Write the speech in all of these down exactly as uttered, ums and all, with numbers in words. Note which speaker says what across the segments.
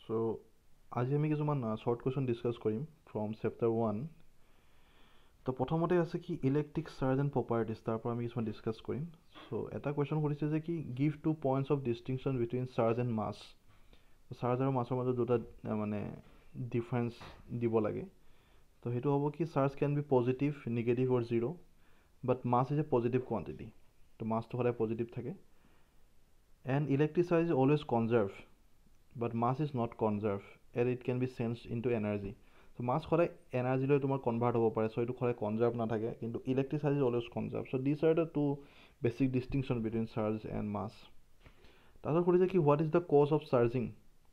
Speaker 1: So, আজি আমি কিছুমান শৰ্ট কুৱেশ্যন ডিছকাছ কৰিম ফ্ৰম চেপ্টাৰ ওৱান। তো প্ৰথমতে আছে কি ইলেক্ট্ৰিক চাৰ্জ এণ্ড প্ৰপাৰ্টিজ, তাৰ পৰা আমি কিছুমান ডিছকাছ কৰিম। চ' এটা কুৱেশ্যন সুধিছে যে কি give two points of distinction between charge and mass. Charge আৰু মাছৰ মাজত দুটা মানে ডিফাৰেঞ্চ দিব লাগে। তো সেইটো হ'ব কি charge can be positive, negative or zero', but mass is a positive quantity. তো মাছটো সদায় পজিটিভ থাকে। And electric charge is always conserve, but mass is not conserved and it can be changed into energy. So mass সদায় energy লৈ তোমাৰ convert হ'ব পাৰে, চ' এইটো সদায় কনজাৰ্ভ নাথাকে, কিন্তু electric charge is always conserve. So' this are the two basic distinction between charge and mass. তাৰপিছত সুধিছে কি what is the cause of charging.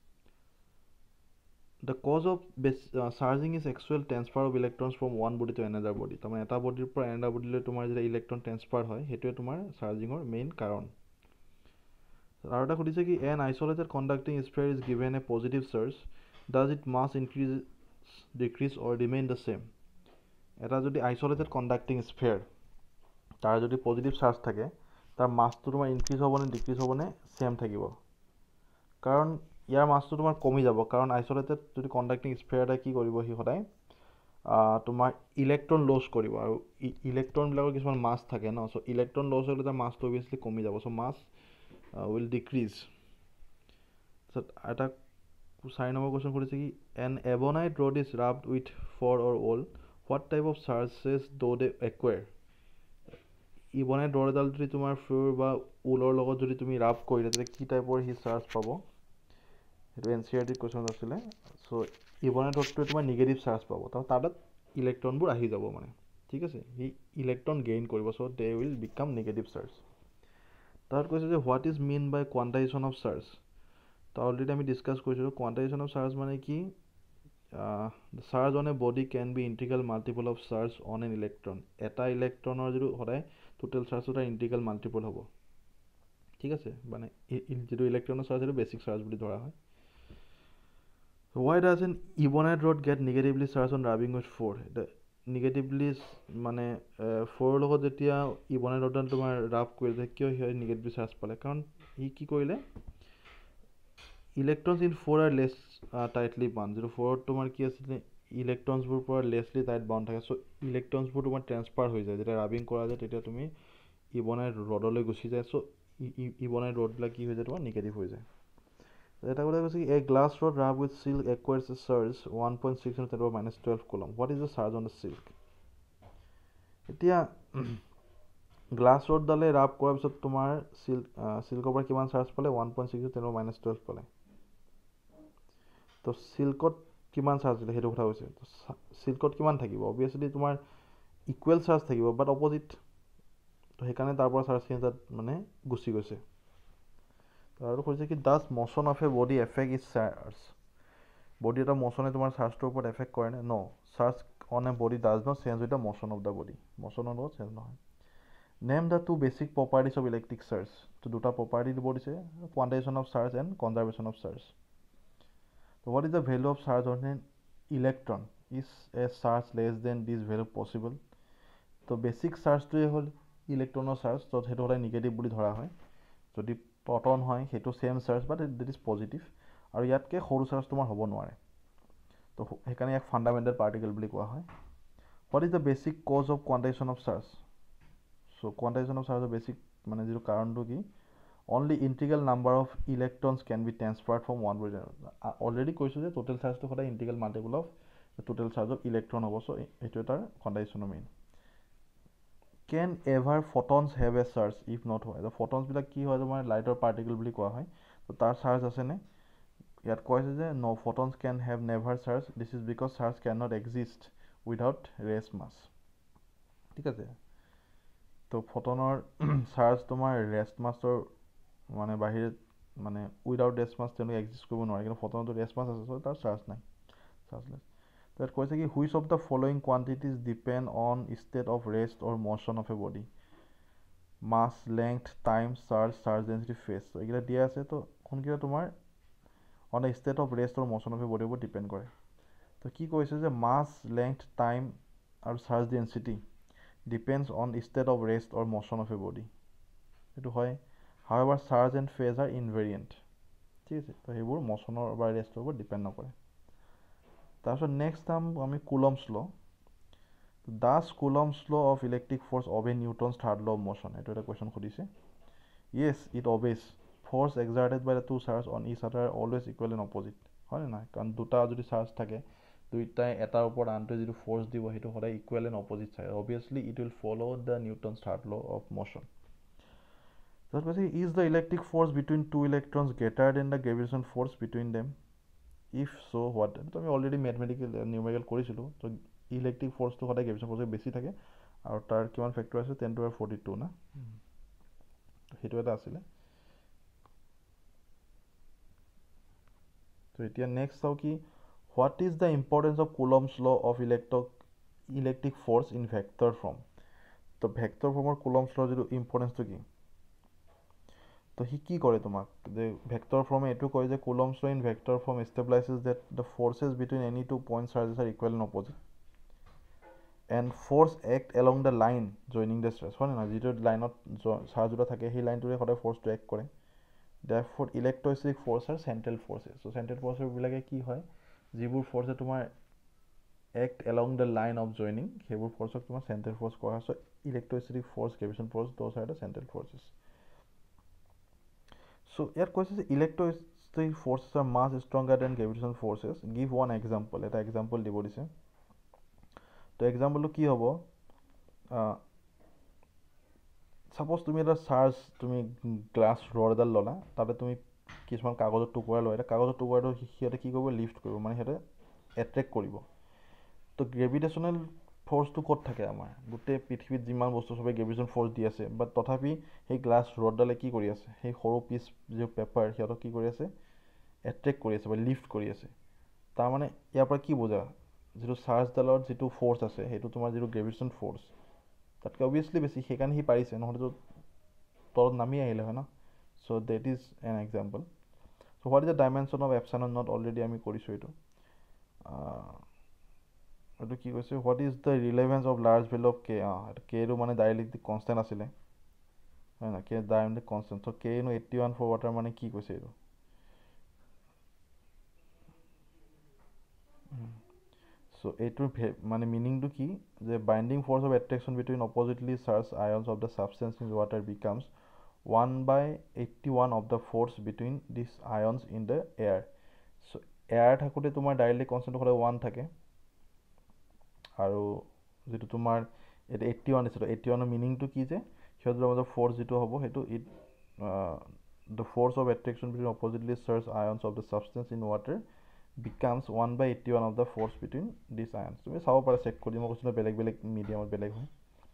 Speaker 1: The cause of charging is actual transfer of electrons from one body to another body. তাৰমানে এটা বডিৰ পৰা another বডিলৈ তোমাৰ যেতিয়া electron transfer হয়, সেইটোৱে তোমাৰ চাৰ্জিঙৰ মেইন কাৰণ। আৰু এটা সুধিছে কি an isolated conducting sphere is given a positive charge, does it mass increase, decrease or remain the same. এটা যদি আইচলেটেড কণ্ডাক্টিং স্ফেয়াৰ, তাৰ যদি পজিটিভ চাৰ্জ থাকে, তাৰ মাছটো তোমাৰ ইনক্ৰিজ হ'বনে ডিক্ৰিজ হ'বনে ছেম থাকিব। কাৰণ ইয়াৰ মাছটো তোমাৰ কমি যাব, কাৰণ আইচলেটেড যদি কণ্ডাক্টিং স্ফেয়াৰ এটাই কি কৰিব, সি সদায় তোমাৰ ইলেক্ট্ৰন লছ কৰিব, আৰু ইলেক্ট্ৰনবিলাকৰ কিছুমান মাছ থাকে ন, চ' ইলেক্ট্ৰন লছ হ'লে তাৰ মাছটো অভিয়াছলি কমি যাব, চ' মাছ Uh, will decrease. So, এটা চাৰি নম্বৰ কুৱেশ্যন সুধিছে কি an ebonite rod is rubbed with fur or wool, what type of charges do' they acquire. Ebonite rod এডাল যদি তোমাৰ ফ্ল'ৰ বা ঊলৰ লগত যদি তুমি ৰাব কৰিলে, তেতিয়া কি টাইপৰ সি চাৰ্জ পাব, সেইটো এন চি আৰ টিৰ কুৱেশ্যন আছিলে। চ' ইবনাইট ৰডটোৱে তোমাৰ নিগেটিভ চাৰ্জ পাব, তাৰ তাত ইলেক্ট্ৰনবোৰ আহি যাব মানে, ঠিক আছে, সি ইলেক্ট্ৰন গেইন কৰিব, so' they will become negative charge. তাত কৈছে যে what is mean by quantisation of charge. তো অলৰেডি আমি ডিছকাছ কৰিছিলোঁ, কোৱান্টাইজেশ্যন অফ চাৰ্জ মানে কি, charge on a body can be integral multiple of charge on an electron. এটা ইলেক্ট্ৰনৰ যিটো সদায় টোটেল চাৰ্জটো তাৰ ইণ্টিগ্ৰেল মাল্টিপল হ'ব, ঠিক আছে, মানে যিটো ইলেক্ট্ৰনৰ চাৰ্জ সেইটো বেছিক চাৰ্জ বুলি ধৰা হয়। Why does an ebonite rod get negatively charge on rubbing with fur. Negatively মানে ফ'ৰৰ লগত যেতিয়া ইবনাইট ৰডডাল তোমাৰ ৰাব কৰিলে, কিয় সিহঁতে নিগেটিভ চাৰ্জ পালে, কাৰণ সি কি কৰিলে, electrons in fur are less tightly bound. যিটো ফ'ৰত তোমাৰ কি আছিলে, ইলেক্ট্ৰনছবোৰ পৰা লেছলি টাইট বাউণ্ড থাকে, চ' ইলেক্ট্ৰনছবোৰ তোমাৰ ট্ৰেন্সফাৰ হৈ যায়, যেতিয়া ৰাবিং কৰা যায় তেতিয়া তুমি ইবনাইট ৰডলৈ গুচি যায়, চ' ইবনাইট ৰডবিলাক কি হৈ যায়, তোমাৰ নিগেটিভ হৈ যায়। এটা কথা কৈছে a glass rod rub with silk acquires a charge one point six in ten power minus twelve coulomb, what is the charge on the silk. এতিয়া গ্লাছ ৰডডালে ৰাব কৰাৰ পিছত তোমাৰ চিল্ক চিল্কৰ পৰা কিমান চাৰ্জ পালে, one point six ten power minus twelve পালে। তো চিল্কত কিমান চাৰ্জ দিলে সেইটো কথা কৈছে, চিল্কত কিমান থাকিব, অবভিয়াছলি তোমাৰ ইকুৱেল চাৰ্জ থাকিব, বাট অপজিট, তো সেইকাৰণে তাৰ পৰা চাৰ্জখিনি তাত মানে গুচি গৈছে। আৰু কৈছে কি does motion of a body affect is charge. Body এটা মশ্যনে তোমাৰ চাৰ্জটোৰ ওপৰত এফেক্ট কৰে নে, no, charge on a body does not change with the motion of the body, মশ্যনৰ লগত চেঞ্জ নহয়। Name the two basic properties of electric charge. তো দুটা প্ৰপাৰ্টি দিব দিছে, quantisation of charge and conservation of charge. তো what is the value of charge on an electron, is a charge less than this value possible. তো basic চাৰ্জটোৱে হ'ল ইলেক্ট্ৰনৰ charge, তো সেইটো সদায় নিগেটিভ বুলি ধৰা হয়। যদি প্ৰটন হয় সেইটো same charge, but it is positive, আৰু ইয়াতকৈ সৰু চাৰ্জ তোমাৰ হ'ব নোৱাৰে, তো সেইকাৰণে ইয়াক ফাণ্ডামেণ্টেল পাৰ্টিকেল বুলি কোৱা হয়। What is the basic cause of quantisation of charge. So' quantisation of চাৰ্জৰ বেছিক মানে যিটো কাৰণটো কি, only integral number of electrons can be transferred from one body. Already কৈছোঁ যে টোটেল চাৰ্জটো সদায় integral multiple of total charge of electron হ'ব, চ' এইটো তাৰ কোৱান্টাইজেশ্যনৰ main. Can ever photons have a charge, if not why, ফটনছবিলাক কি হয়, তোমাৰ লাইটৰ পাৰ্টিকেল বুলি কোৱা হয়, তো তাৰ চাৰ্জ আছেনে, ইয়াত কৈছে যে no, photons can have never charge, this is because charge can not exist without rest mass, ঠিক আছে। তো ফটনৰ চাৰ্জ তোমাৰ ৰেষ্ট মাছৰ মানে বাহিৰে মানে উইদাউট ৰেষ্ট মাছ তেওঁলোকে এক্সিষ্ট কৰিব নোৱাৰে, কিন্তু ফটনতো ৰেষ্ট মাছ আছে, চ' তাৰ চাৰ্জ নাই, চাৰ্জলেছ। তাত কৈছে কি which of the following quantities depend on state of rest or motion of a body. Mass, length, time, charge, charge density, phase, এইকেইটা দিয়া আছে, তো কোনকেইটা তোমাৰ on the state of rest or motion of a বডিৰ ওপৰত depend কৰে। তো কি কৈছে যে মাছ, লেংথ, টাইম আৰু charge density depends on state of rest or motion of a body, সেইটো হয়। However charge and phase are invariant, ঠিক আছে, তো সেইবোৰ মোশ্যনৰ বা ৰেষ্টৰ ওপৰত ডিপেণ্ড নকৰে। তাৰপিছত নেক্সট চাম আমি কুলম্বছ ল'। Does Coulomb's law' of electric force obey Newton's third law' of motion, এইটো এটা কুৱেশ্যন সুধিছে। Yes it obeys force exerted by the two charge on each other always equal and opposite, হয় নে নাই? কাৰণ দুটা যদি চাৰ্জ থাকে দুইটাই এটাৰ ওপৰত আনটোৱে যিটো ফ'ৰ্চ দিব সেইটো সদায় equal and opposite charge, obviously it will follow' the Newton's third law' of motion. তাৰপিছত কৈছে is the electric force between two electrons greater than the gravitation force between them, if so' what. এইটো আমি already mathematical numerical কৰিছিলোঁ। তো electric ফ'ৰ্চটো সদায় gravitation ফ'ৰ্চতকৈ বেছি থাকে আৰু তাৰ কিমান ফেক্টৰ আছে ten to power forty two না, সেইটো এটা আছিলে। তো এতিয়া নেক্সট চাওঁ কি what is the importance of Coulomb's law' of electric electric force in vector form. তো ভেক্টৰ ফৰ্মৰ কুলম্বছ ল' যিটো ইম্পৰ্টেঞ্চটো কি, তো সি কি কৰে তোমাক যে ভেক্টৰ ফৰ্মে এইটো কয় যে Coulomb's law' in vector form establishes that the forces between any two point charges are equal and opposite and force act along the line joining the charge, হয় নহয়? যিটো লাইনত চাৰ্জ দুটা থাকে সেই লাইনটোৰে সদায় ফ'ৰ্চটো এক্ট কৰে। Therefore ইলেক্ট্ৰষ্টেটিক ফ'ৰ্চ আৰু চেণ্ট্ৰেল ফ'ৰ্চেছ, চ' চেণ্ট্ৰেল ফ'ৰ্চবিলাকে কি হয়, যিবোৰ ফ'ৰ্চে তোমাৰ act along the line of joining সেইবোৰ ফ'ৰ্চক তোমাৰ চেণ্ট্ৰেল ফ'ৰ্চ কৰা হয়। So' electrostatic force, gravitation force, those are the central forces. So' ইয়াত কৈছে যে electrostatic forces are much stronger than gravitation forces, give one example, এটা এক্সাম্পল দিব দিছে। তো এক্সাম্পলটো কি হ'ব, ছাপ'জ তুমি এটা চাৰ্জ তুমি গ্লাছ ৰড এডাল ল'লা, তাতে তুমি কিছুমান কাগজৰ টুকুৰা লয়, এটা কাগজৰ টুকুৰাটো সিহঁতে কি কৰিব, লিফ্ট কৰিব, মানে সিহঁতে এট্ৰেক্ট কৰিব। তো গ্ৰেভিটেশ্যনেল ফ'ৰ্চটো ক'ত থাকে, আমাৰ গোটেই পৃথিৱীত যিমান বস্তু চবেই গ্ৰেভিটেশ্যন ফ'ৰ্চ দি আছে, বাট তথাপি সেই গ্লাছ ৰডডালে কি কৰি আছে, সেই সৰু পিচ যি পেপাৰ সিহঁতক কি কৰি আছে, এট্ৰেক্ট কৰি আছে বা লিফ্ট কৰি আছে। তাৰমানে ইয়াৰ পৰা কি বুজা, যিটো চাৰ্জডালৰ যিটো ফ'ৰ্চ আছে সেইটো তোমাৰ যিটো গ্ৰেভিটেশ্যন ফ'ৰ্চ তাতকৈ অভিয়াছলি বেছি, সেইকাৰণে সি পাৰিছে, নহ'লেতো তলত নামি আহিলে হয় ন। So' that is an example. So' what is the dimension of epsilon naught, already আমি কৰিছোঁ এইটো। এইটো কি কৈছে, what is the relevance of large value of K, অঁ কেটো মানে ডাইৰেক্টলি কনষ্টেণ্ট আছিলে, হয় নহয়? K dielectric constant, so' K নো এইট্টি ওৱান ফৰ ৱাটাৰ মানে কি কৈছে এইটো। চ' এইটোৰ মানে মিনিংটো কি, যে binding force of attraction between oppositely charge ions of the substance in water becomes one by eighty one of the force between this ions in the air. So' air থাকোঁতে তোমাৰ ডাইৰেক্টলি কনষ্টেণ্ট হ'লে one থাকে, আৰু যিটো তোমাৰ এইটো eighty one দিছে, eighty ওৱানৰ মিনিংটো কি, যে সিহঁতৰ মাজত ফ'ৰ্চ যিটো হ'ব সেইটো it the force of attraction between oppositely charge ions of the substance in water becomes one by eighty one of the force between this ions. তুমি চাব পাৰা, চেক কৰি, মই কৈছিলোঁ বেলেগ বেলেগ মিডিয়ামত বেলেগ হয়।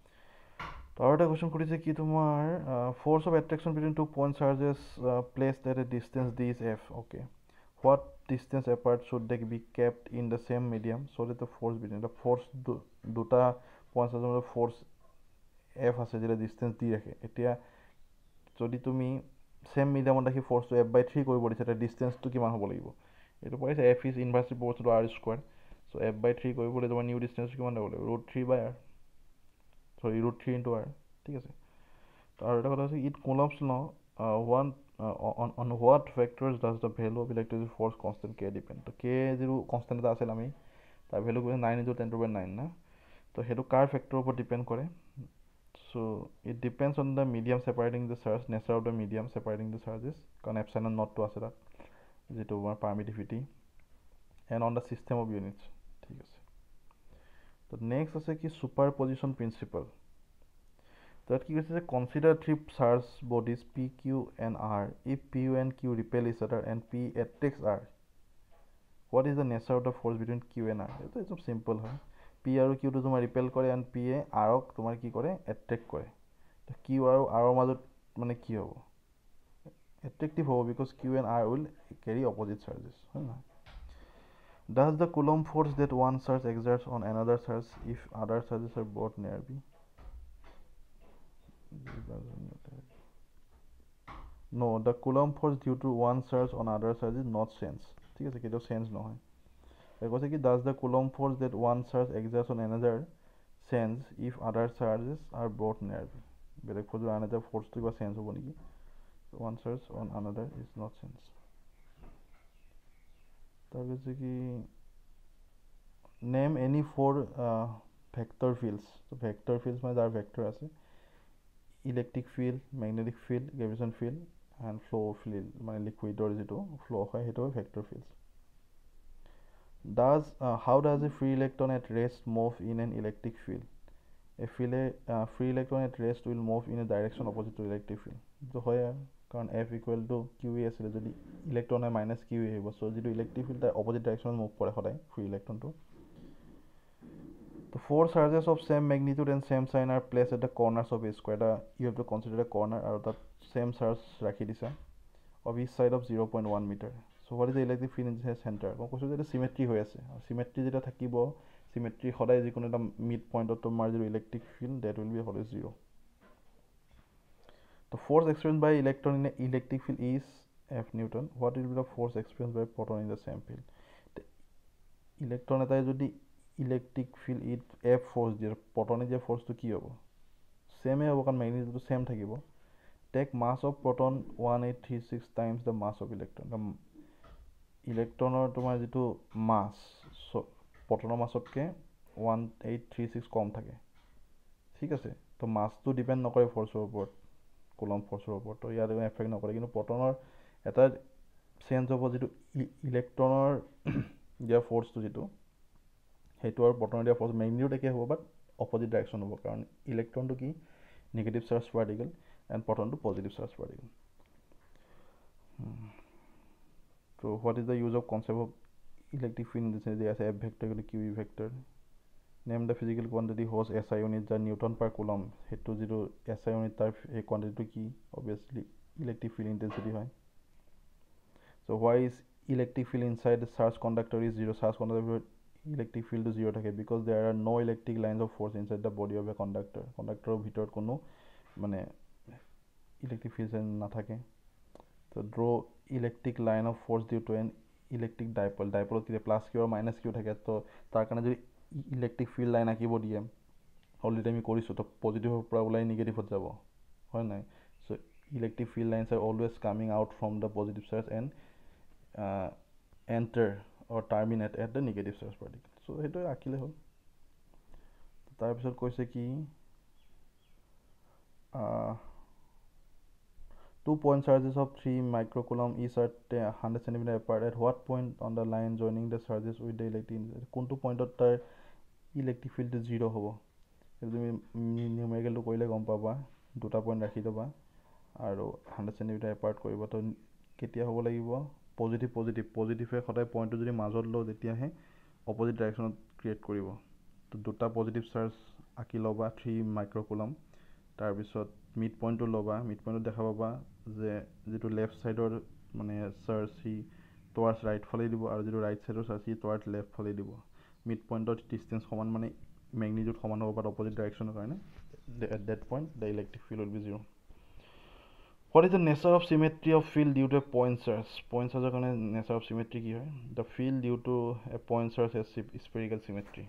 Speaker 1: তো আৰু এটা কুৱেশ্যন সুধিছে কি তোমাৰ, force of attraction between two point charges placed at a distance d is F, okay. What distance apart should they be kept in the same medium so' that the force between, the force দুটা point চাৰ্জৰ মাজত force F আছে যেতিয়া distance দি ৰাখে। এতিয়া যদি তুমি same মিডিয়ামত ৰাখি ফ'ৰ্চটো এফ বাই থ্ৰী কৰিব দিছে, তেতিয়া ডিষ্টেঞ্চটো কিমান হ'ব লাগিব, এইটো পাৰিছে F is inversely proportional to R square. So' F by three কৰিবলৈ তোমাৰ নিউ ডিষ্টেঞ্চ কিমান ল'ব লাগিব, root three by R, sorry root three into R, ঠিক আছে। তো আৰু এটা কথা হৈছে it Coulomb's law' one on what factors does the value of electric force constant K depend. তো কে যিটো কনষ্টেণ্ট এটা আছিল, আমি তাৰ ভেলু কৈছে nine into ten to by nine না। তো সেইটো কাৰ ফেক্টৰৰ ওপৰত ডিপেণ্ড কৰে, so' it depends on the medium separating the charge, nature of the medium separating the charges, কাৰণ এপচাইলন নটটো আছে তাত, যিটো আমাৰ permittivity, and on the system of units, ঠিক আছে। তো নেক্সট আছে কি ছুপাৰ পজিশ্যন প্ৰিন্সিপাল। তাত কি কৈছে যে consider three charge bodies P Q and R, if P U and Q repel each other and P attracts R, what is the nature of the force between Q and R. এইটো একদম simple হয়, P আৰু কিউটো তোমাৰ ৰিপেল কৰে and P A আৰক তোমাৰ কি কৰে, attract কৰে। তো কিউ আৰু আৰৰ মাজত মানে কি হ'ব, এট্ৰেক্টিভ হ'ব, because Q and R will carry opposite charges, হয় নহয়? Does the Coulomb force that one charge exerts on another charge if other charges are brought nearby? No, the Coulomb force due to one charge on other charge is not sense. ঠিক আছে, কিন্তু sense নহয়। এর কথা কি, does the Coulomb force that one charge exerts on another sense if other charges are brought nearby? বেলেগ ফ'ৰ্চৰ another force to কিবা sense হ'ব নেকি? One charge on another is not sense. তাৰপিছত কি name any four vector fields vector fields মানে যাৰ vector আছে electric field magnetic field gravitation field and flow' field মানে লিকুইডৰ যিটো ফ্ল' হয় সেইটো vector fields Does uh, how does a free electron at rest move in an electric field? A field, uh, free electron at rest will move in a direction opposite to electric field. So হয় কাৰণ F equal to Q A আছিলে যদি electron হয় minus Q এ আহিব so' যিটো electric field তাৰ অপজিট ডাইৰেকশ্যনত মুভ কৰে সদায় ফ্ৰী ইলেক্ট্ৰনটো The four charges of same magnitude and same sign are placed at the corners of a square. That you have to consider a corner or that same charge rakhi disa of each side of zero point one meter. So what is the electric field in the center? মই কৈছোঁ যে এটা symmetry হৈ আছে symmetry যেতিয়া থাকিব symmetry সদায় যিকোনো এটা মিড পইণ্টত তোমাৰ যিটো electric field that will be always zero' The force experienced by electron in an electric field is F Newton. What will be the force experienced by proton in the same field? The electron এটাই যদি electric field it F force দিয়ে প্ৰটনে দিয়া ফ'ৰ্চটো কি হ'ব ছেমে হ'ব কাৰণ মেগনেটিউডটো ছেম থাকিব take mass of proton one eight three six times the mass of electron ইলেক্ট্ৰনৰ তোমাৰ যিটো মাছ প্ৰটনৰ মাছতকৈ ওৱান এইট থ্ৰী ছিক্স কম থাকে ঠিক আছে তো মাছটো ডিপেণ্ড নকৰে ফ'ৰ্চৰ ওপৰত কুলম ফ'ৰ্চৰ ওপৰত তো ইয়াত এফেক্ট নকৰে কিন্তু প্ৰটনৰ এটা চেঞ্জ হ'ব যিটো ইলেক্ট্ৰনৰ দিয়া ফ'ৰ্চটো যিটো সেইটো আৰু প্ৰটনৰ দিয়া ফ'ৰ্চ মেগনিটিউড একে হ'ব বাট অপজিট ডাইৰেকশ্যন হ'ব কাৰণ ইলেক্ট্ৰনটো কি নেগেটিভ চাৰ্জ পাৰ্টিকেল এণ্ড প্ৰটনটো positive charge particle So what is the use of concept of electric field in this sense? As F vector equal to Q E vector. Name the physical quantity whose S I unit the Newton per coulomb. Head to zero S I unit type a quantity to key obviously electric field intensity high. So why is electric field inside the charge conductor is zero? Charge conductor electric field to zero থাকে because there are no electric lines of force inside the body of a conductor. Conductor of ভিতৰত কোনো মানে electric field নাথাকে. So draw electric line of force due to an electric dipole. Dipole কি plus Q আৰু minus Q থাকে তো তাৰ কাৰণে যদি ইলেক্ট্ৰিক ফিল্ড লাইন আঁকিব দিয়ে অলৰেডি আমি কৰিছোঁ তো পজিটিভৰ পৰা ওলাই নিগেটিভত যাব হয় নাই so' electric field lines are always coming out from the positive charge and enter or terminate at the negative charge particle so' সেইটোৱে আঁকিলে হ'ল তাৰপিছত কৈছে কি Two point charges of three microcoulomb each at one hundred centimeter apart. At what point on the line joining the charges with the electric? কোনটো পইণ্টত তাৰ electric ফিল্ডটো zero' হ'ব সেইটো তুমি নিউমেৰিকেলটো কৰিলে গম পাবা দুটা পইণ্ট ৰাখি ল'বা আৰু হাণ্ড্ৰেড চেণ্টিমিটাৰ এপাৰ্ট কৰিব তো কেতিয়া হ'ব লাগিব পজিটিভ পজিটিভ পজিটিভে সদায় পইণ্টটো যদি মাজত লওঁ তেতিয়াহে অপজিট ডাইৰেকশ্যনত ক্ৰিয়েট কৰিব তো দুটা পজিটিভ চাৰ্জ আঁকি ল'বা থ্ৰী মাইক্ৰ'কুলম তাৰপিছত মিড পইণ্টটো ল'বা মিড পইণ্টত দেখা পাবা যে যিটো লেফ্ট ছাইডৰ মানে চাৰ্জ সি টুৱাৰ্ডছ ৰাইট ফালে দিব আৰু যিটো ৰাইট ছাইডৰ চাৰ্জ সি টুৱাৰ্ডছ লেফ্ট ফালে দিব মিড পইণ্টৰ ডিষ্টেঞ্চ সমান মানে মেগনিটিউড সমান হ'ব বাট অপজিট ডাইৰেকশ্যনৰ কাৰণে at that point the electric field will be zero' what is the nature of symmetry of field due to a point charge point চাৰ্জৰ কাৰণে নেচাৰ অফ চিমেট্ৰি কি হয় the field due to a point charge a spherical symmetry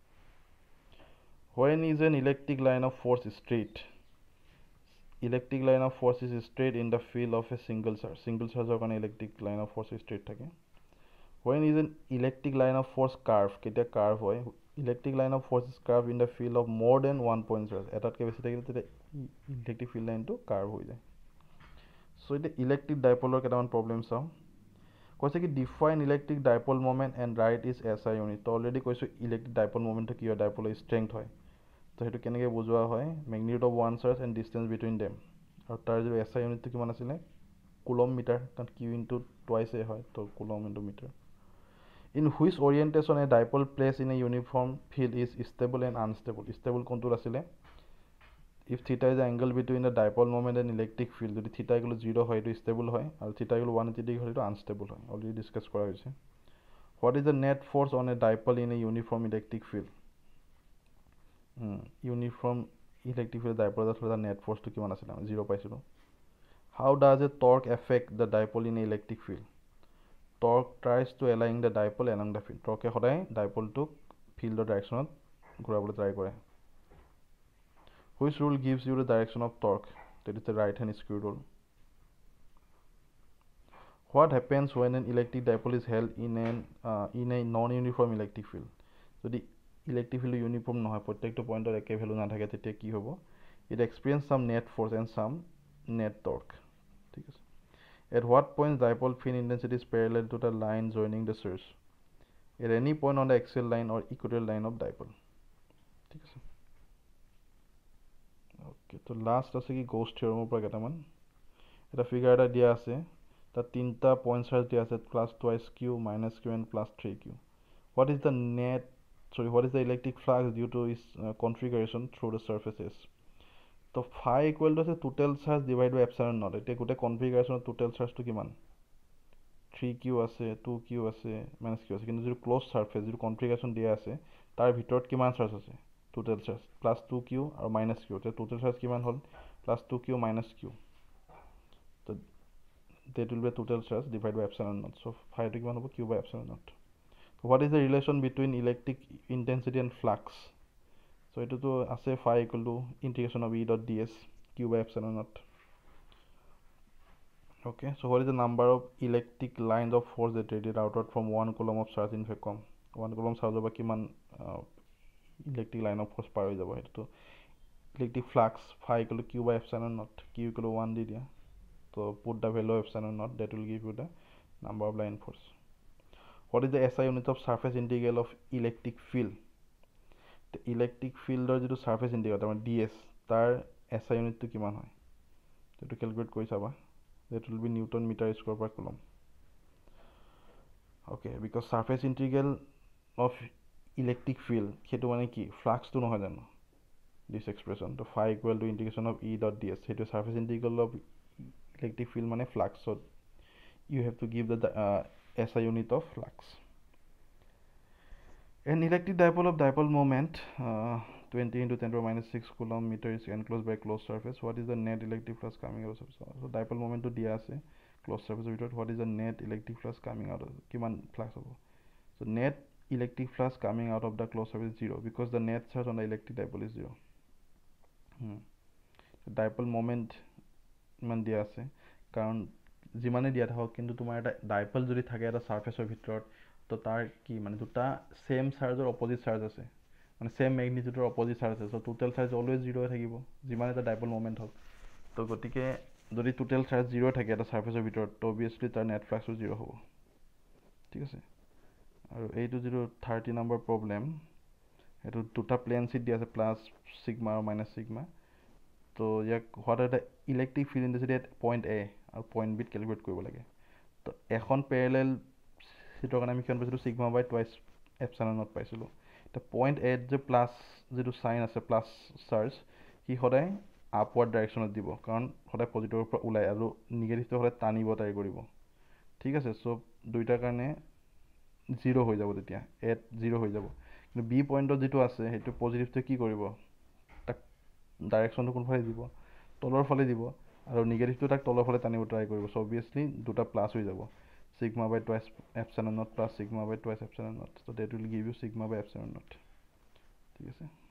Speaker 1: when is an electric line of force straight electric line of force is straight in the field of a single charge single charge or an electric line of force is straight thake when is an electric line of force curve ketia curve hoy electric line of force is curved in the field of more than one point charge etatke beshi thakile tete electric field line to curve hoy jay so it electric dipole ketaman problems saw koise ki define electric dipole moment and write is S I unit to already koisu electric dipole moment to ki hoy dipole strength hoy তো সেইটো কেনেকৈ বুজোৱা হয় magnitude of one charge and distance between them আৰু তাৰ যিটো S I ইউনিটটো কিমান আছিলে কুলম মিটাৰ কাৰণ কিউ ইনটু টুৱাইছে হয় তো coulomb into metre in which orientation a dipole placed in a uniform field is stable and unstable stable কোনটোত আছিলে if theta is angle between the dipole moment and electric field যদি theta equal zero' হয় এইটো stable হয় আৰু থিটা equal one eighty degree হয় এইটো আনষ্টেবল হয় অলৰেডি ডিছকাছ কৰা হৈছে what is the net force on a dipole in a uniform electric field uniform electric field dipole এটা নেট ফ'ৰ্চটো কিমান আছিলে আমি জিৰ' পাইছিলোঁ how does a torque affect the dipole in a electric field torque tries to align the dipole along the field টৰ্কে সদায় ডাইপলটোক ফিল্ডৰ ডাইৰেকশ্যনত ঘূৰাবলৈ ট্ৰাই কৰে which rule gives you the direction of torque that is the right hand screw rule What happens when an electric dipole is held in an uh, in a non-uniform electric field? যদি electric field uniform নহয় প্ৰত্যেকটো পইণ্টত একে value নাথাকে তেতিয়া কি হ'ব? It experience some net force and some net torque. ঠিক আছে. At what point dipole field intensity is parallel to the line joining the source? At any point on the axial line or equatorial line of dipole. ঠিক আছে. Okay, তো last আছে কি Gauss theorem পৰা কেইটামান এটা ফিগাৰ এটা দিয়া আছে তাত তিনটা পইণ্ট চাৰ্জ দিয়া আছে plus twice Q minus Q and plus three Q what is the net sorry what is the electric flux due to its uh, configuration through the surfaces তো phi equal to আছে total charge divided by epsilon naught এতিয়া গোটেই configuration total charge to কিমান three Q আছে two Q আছে minus Q আছে কিন্তু যিটো ক্লোজ সাৰফেস যিটো configuration দিয়া আছে তাৰ ভিতৰত কিমান চাৰ্জ আছে total charge plus two q or minus q so total charge কিমান হল plus two q minus q so that will be total charge divided by epsilon naught so phi to কিমান হ'ব q by epsilon naught so what is the relation between electric intensity and flux so etu to ase phi equal to integration of E dot ds q by epsilon naught okay so what is the number of electric lines of force that radiate outward from one coulomb of charge in vacuum one coulomb charge ba kiman uh, electric line of force par hoy jabo etu to electric flux phi equal to q by epsilon naught q equal to one di dia so put the value of epsilon naught that will give you the number of line force what is the S I unit of surface integral of electric field the electric field or jeto surface integral tamar ds tar S I unit to kiman hoy to calculate koi saba that will be newton meter square per coulomb okay because surface integral of electric field hetu mane ki flux to nohoy jano this expression to phi equal to integration of E dot ds hetu surface integral of electric field mane flux so you have to give the uh, S I unit of flux an electric dipole of dipole moment uh, twenty into ten to the minus six coulomb meter is enclosed by closed surface what is the net electric flux coming out of surface so dipole moment to dia ase closed surface ভিতৰত what is the net electric flux coming out of কিমান flux হ'ব so net electric flux coming out of the closed surface is zero because the net charge on the electric dipole is zero hmm. so dipole moment ইমান দিয়া আছে কাৰণ যিমানে দিয়া থাকক কিন্তু তোমাৰ এটা ডাইপল যদি থাকে এটা সাৰফেসৰ ভিতৰত তো তাৰ কি মানে দুটা সেম চাৰ্জৰ অপোজিট চাৰ্জ আছে মানে সেম ম্যাগনিটিউডৰ অপোজিট চাৰ্জ আছে so total charge always zero' থাকিব যিমানে এটা ডাইপল মোমেন্ট হওক তো গতিকে যদি টোটাল চাৰ্জ জিৰ' থাকে এটা সাৰফেসৰ ভিতৰত তো অবভিয়াসলি তাৰ নেট ফ্লাক্সও জিৰ' হ'ব ঠিক আছে আৰু এইটো যিটো থাৰ্টি নম্বৰ প্ৰবলেম এটো দুটা প্লেন শীট দিয়া আছে প্লাস সিগমা আৰু মাইনাস সিগমা তো ইয়াক what are the electric field intensity at point A আৰু পইণ্ট বিত ক্যালকুলেট কৰিব লাগে তো এখন প্যাৰেলেল শীটৰ কাৰণে আমি কিমান পাইছিলো sigma by twice epsilon naught পাইছিলো তো পইণ্ট এত যে প্লাস যেটো সাইন আছে প্লাস চাৰ্জ কি সদায় আপওয়ার্ড ডাইৰেকশনত দিব কাৰণ সদায় পজিটিভৰ পৰা ওলাই আৰু নিগেটিভটো সদায় টানিব ট্ৰাই কৰিব ঠিক আছে সো দুইটাৰ কাৰণে জিৰ' হৈ যাব তেতিয়া এট জিৰ' হৈ যাব কিন্তু বি পইণ্টত যেটো আছে হেতু পজিটিভটো কি কৰিব তাক ডাইৰেকশনটো কোনফালে দিব তলৰ ফালে দিব আৰু নিগেটিভটো তাক তলৰ ফালে টানিব ট্ৰাই কৰিব সো অবভিয়াসলি দুটা প্লাস হৈ যাব sigma by twice epsilon naught plus sigma by twice epsilon naught so that will give you sigma by epsilon naught ঠিক আছে